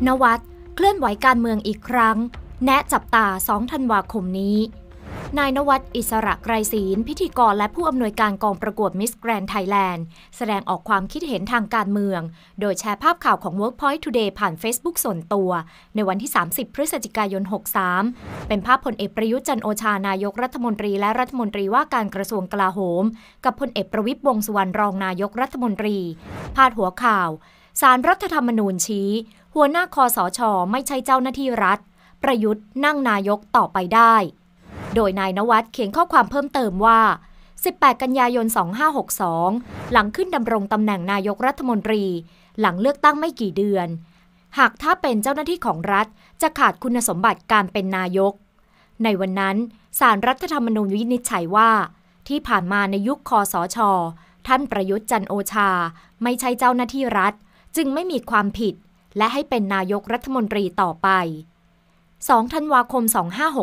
นวัดเคลื่อนไหวการเมืองอีกครั้งแนะจับตา2 ธันวาคมนี้นายนวัดอิสระไกรศีลพิธีกรและผู้อำนวยการกองประกวดมิสแกรนด์ไทยแลนด์แสดงออกความคิดเห็นทางการเมืองโดยแชร์ภาพข่าวของ Workpoint Today ผ่าน Facebook ส่วนตัวในวันที่ 30 พฤศจิกายน 63 เป็นภาพพลเอกประยุทธ์จันทร์โอชานายกรัฐมนตรีและรัฐมนตรีว่าการกระทรวงกลาโหมกับพลเอกประวิตร วงษ์สุวรรณรองนายกรัฐมนตรีพาดหัวข่าวศาลรัฐธรรมนูญชี้หัวหน้าคสช.ไม่ใช่เจ้าหน้าที่รัฐประยุทธ์นั่งนายกต่อไปได้โดยนายนวัดเขียนข้อความเพิ่มเติมว่า 18 กันยายน 2562 หลังขึ้นดำรงตำแหน่งนายกรัฐมนตรีหลังเลือกตั้งไม่กี่เดือนหากถ้าเป็นเจ้าหน้าที่ของรัฐจะขาดคุณสมบัติการเป็นนายกในวันนั้นศาลรัฐธรรมนูญวินิจฉัยว่าที่ผ่านมาในยุคคสช.ท่านประยุทธ์จันทร์โอชาไม่ใช่เจ้าหน้าที่รัฐจึงไม่มีความผิดและให้เป็นนายกรัฐมนตรีต่อไป2 ธันวาคม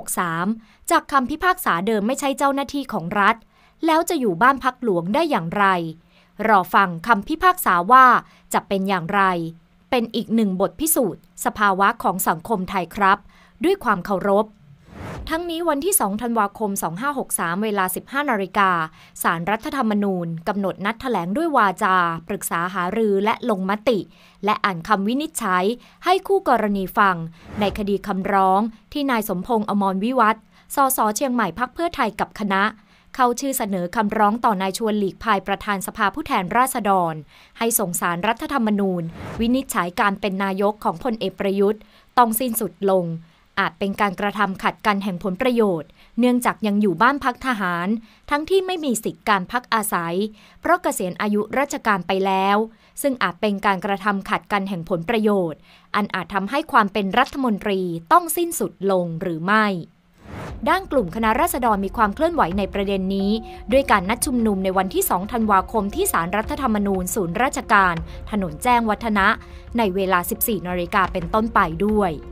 2563 จากคำพิพากษาเดิมไม่ใช่เจ้าหน้าที่ของรัฐแล้วจะอยู่บ้านพักหลวงได้อย่างไรรอฟังคำพิพากษาว่าจะเป็นอย่างไรเป็นอีกหนึ่งบทพิสูจน์สภาวะของสังคมไทยครับด้วยความเคารพทั้งนี้วันที่ 2 ธันวาคม 2563 เวลา 15 นาฬิกาศาลรัฐธรรมนูญกำหนดนัดแถลงด้วยวาจาปรึกษาหารือและลงมติและอ่านคำวินิจฉัยให้คู่กรณีฟังในคดีคำร้องที่นายสมพงษ์อมรวิวัฒน์ สส.เชียงใหม่พรรคเพื่อไทยกับคณะเข้าชื่อเสนอคำร้องต่อนายชวนหลีกภัยประธานสภาผู้แทนราษฎรให้ส่งศาลรัฐธรรมนูญวินิจฉัยการเป็นนายกของพลเอกประยุทธ์ต้องสิ้นสุดลงอาจเป็นการกระทำขัดกันแห่งผลประโยชน์เนื่องจากยังอยู่บ้านพักทหารทั้งที่ไม่มีสิทธิการพักอาศัยเพราะเกษียณอายุราชการไปแล้วซึ่งอาจเป็นการกระทำขัดกันแห่งผลประโยชน์อันอาจทำให้ความเป็นรัฐมนตรีต้องสิ้นสุดลงหรือไม่ด้านกลุ่มคณะราษฎรมีความเคลื่อนไหวในประเด็นนี้ด้วยการนัดชุมนุมในวันที่ 2 ธันวาคมที่ศาลรัฐธรรมนูญศูนย์ราชการถนนแจ้งวัฒนะในเวลา 14 นาฬิกาเป็นต้นไปด้วย